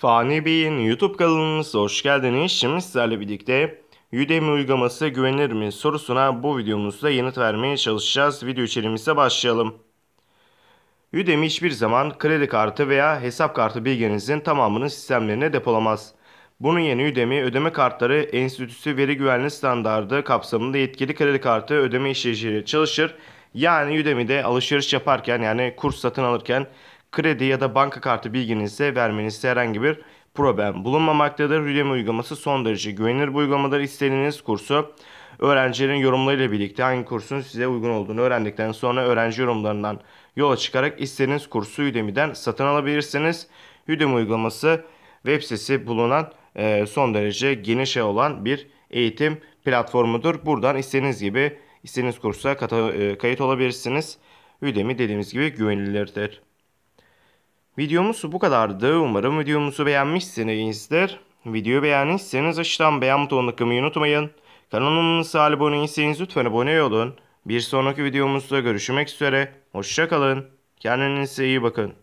Fani Bey'in YouTube kanalımıza hoş geldiniz. Şimdi sizlerle birlikte Udemy uygulaması güvenilir mi sorusuna bu videomuzda yanıt vermeye çalışacağız. Video içeriğimize başlayalım. Udemy hiçbir zaman kredi kartı veya hesap kartı bilginizin tamamını sistemlerine depolamaz. Bunun yerine Udemy ödeme kartları enstitüsü veri güvenliği standardı kapsamında yetkili kredi kartı ödeme işleyicileri çalışır. Yani Udemy'de alışveriş yaparken yani kurs satın alırken kredi ya da banka kartı bilginizi vermenizde herhangi bir problem bulunmamaktadır. Udemy uygulaması son derece güvenilir bir uygulamadır. İstediğiniz kursu öğrencilerin yorumlarıyla birlikte hangi kursun size uygun olduğunu öğrendikten sonra öğrenci yorumlarından yola çıkarak istediğiniz kursu Udemy'den satın alabilirsiniz. Udemy uygulaması web sitesi bulunan son derece geniş olan bir eğitim platformudur. Buradan istediğiniz gibi istediğiniz kursa kayıt olabilirsiniz. Udemy dediğimiz gibi güvenilirdir. Videomuz bu kadardı. Umarım videomuzu beğenmişsinizdir. Videoyu beğendiyseniz aşağıdan beğen butonuna tıklamayı unutmayın. Kanalımıza abone değilseniz lütfen abone olun. Bir sonraki videomuzda görüşmek üzere. Hoşça kalın. Kendinize iyi bakın.